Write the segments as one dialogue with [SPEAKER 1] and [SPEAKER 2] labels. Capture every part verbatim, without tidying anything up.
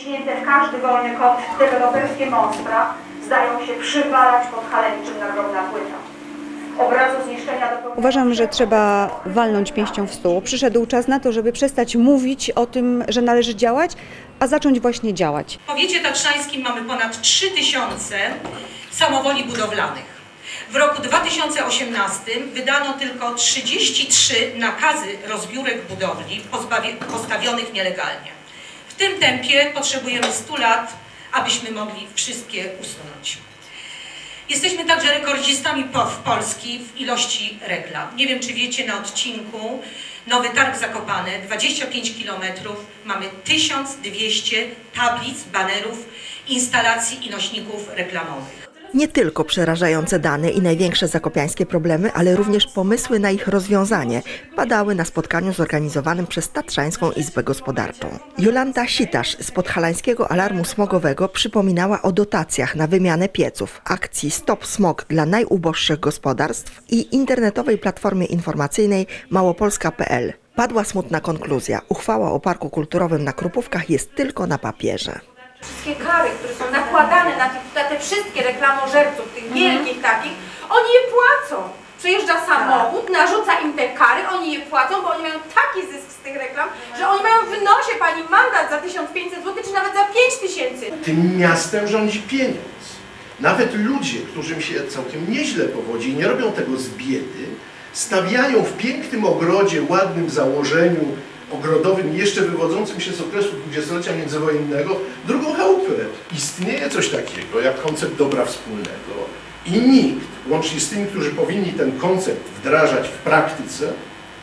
[SPEAKER 1] wciśnięte w każdy wolny kąt deweloperskie monstra zdają się przywalać pod halę niczym nagrobna płyta. Obrazu zniszczenia do...
[SPEAKER 2] Uważam, że trzeba walnąć pięścią w stół. Przyszedł czas na to, żeby przestać mówić o tym, że należy działać, a zacząć właśnie działać.
[SPEAKER 3] W powiecie tatrzańskim mamy ponad trzy tysiące samowoli budowlanych. W roku dwa tysiące osiemnastym wydano tylko trzydzieści trzy nakazy rozbiórek budowli postawionych nielegalnie. W tym tempie potrzebujemy stu lat, abyśmy mogli wszystkie usunąć. Jesteśmy także rekordzistami w Polski w ilości reklam. Nie wiem, czy wiecie, na odcinku Nowy Targ Zakopane, dwadzieścia pięć kilometrów, mamy tysiąc dwieście tablic, banerów, instalacji i nośników reklamowych.
[SPEAKER 4] Nie tylko przerażające dane i największe zakopiańskie problemy, ale również pomysły na ich rozwiązanie padały na spotkaniu zorganizowanym przez Tatrzańską Izbę Gospodarczą. Jolanta Sitasz z Podhalańskiego Alarmu Smogowego przypominała o dotacjach na wymianę pieców, akcji Stop Smog dla najuboższych gospodarstw i internetowej platformie informacyjnej małopolska kropka p l. Padła smutna konkluzja. Uchwała o Parku Kulturowym na Krupówkach jest tylko na papierze.
[SPEAKER 5] Wszystkie kary, które są nakładane na, tych, na te wszystkie reklamożerców, tych wielkich mhm. takich, oni je płacą. Przyjeżdża samochód, narzuca im te kary, oni je płacą, bo oni mają taki zysk z tych reklam, że oni mają w nosie pani mandat za tysiąc pięćset złotych, czy nawet za pięć tysięcy.
[SPEAKER 6] Tym miastem rządzi pieniądz. Nawet ludzie, którym się całkiem nieźle powodzi i nie robią tego z biedy, stawiają w pięknym ogrodzie, ładnym założeniu ogrodowym, jeszcze wywodzącym się z okresu dwudziestolecia międzywojennego, drugą chałupę. Istnieje coś takiego jak koncept dobra wspólnego i nikt, łącznie z tymi, którzy powinni ten koncept wdrażać w praktyce,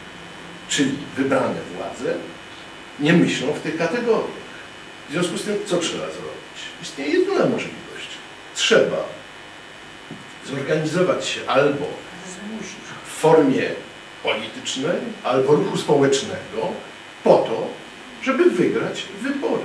[SPEAKER 6] czyli wybrane władze, nie myślą w tych kategoriach. W związku z tym, co trzeba zrobić? Istnieje jedyna możliwość. Trzeba zorganizować się albo w formie politycznej, albo ruchu społecznego, po to, żeby wygrać wybory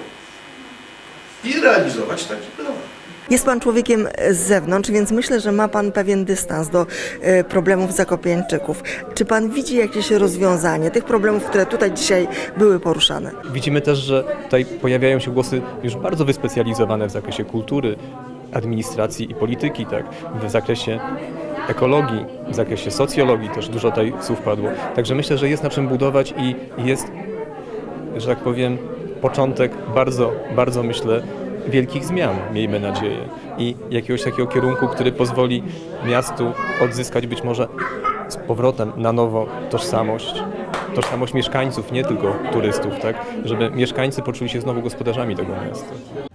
[SPEAKER 6] i realizować taki plan.
[SPEAKER 4] Jest pan człowiekiem z zewnątrz, więc myślę, że ma pan pewien dystans do y, problemów zakopiańczyków. Czy pan widzi jakieś rozwiązanie tych problemów, które tutaj dzisiaj były poruszane?
[SPEAKER 7] Widzimy też, że tutaj pojawiają się głosy już bardzo wyspecjalizowane w zakresie kultury, administracji i polityki, tak, w zakresie ekologii, w zakresie socjologii też dużo tutaj słów padło. Także myślę, że jest na czym budować i jest, że tak powiem, początek bardzo, bardzo myślę, wielkich zmian, miejmy nadzieję. I jakiegoś takiego kierunku, który pozwoli miastu odzyskać być może z powrotem na nowo tożsamość. Tożsamość mieszkańców, nie tylko turystów, tak? Żeby mieszkańcy poczuli się znowu gospodarzami tego miasta.